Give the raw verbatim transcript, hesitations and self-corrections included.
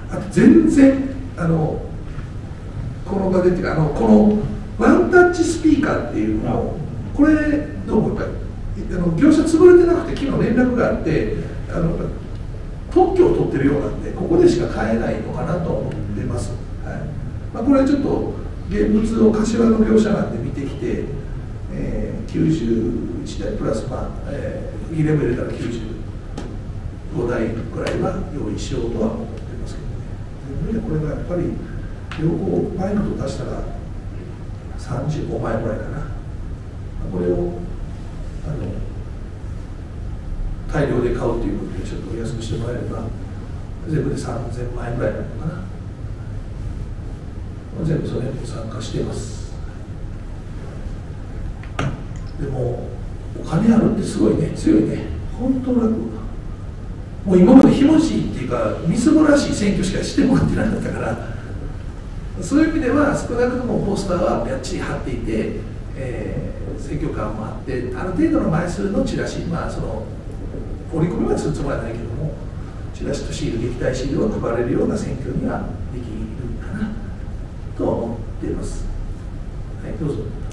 あと全然あのこの場でっていうかあのこのワンタッチスピーカーっていうのをこれどうもやっぱりあの業者潰れてなくて昨日連絡があってあの特許を取ってるようなんでここでしか買えないのかなと思ってます、はいまあ、これちょっと現物を柏の業者なんで見てきて、えー、きゅうじゅういちだいプラス、まあえー、にレベル入れたらきゅうじゅうごだいくらいは用意しようとは思ってますけどね。でこれがやっぱり両方パイロット出したらさんじゅうごまんえんぐらいかな。これをあの大量で買うということでちょっと安くしてもらえれば全部でさんぜんまんえんぐらいなのかな。全部それに参加しています。でもお金あるってすごいね、強いね、本当楽。もう今までひもじいっていうかみすぼらしい選挙しかしてもらってなかったから、そういう意味では少なくともポスターはばっちり貼っていて、えー、選挙カーもあってある程度の枚数のチラシ、まあその折り込みはするつもりはないけどもチラシとシール、撃退シールを配れるような選挙にはできるかなと思っています。はい、どうぞ。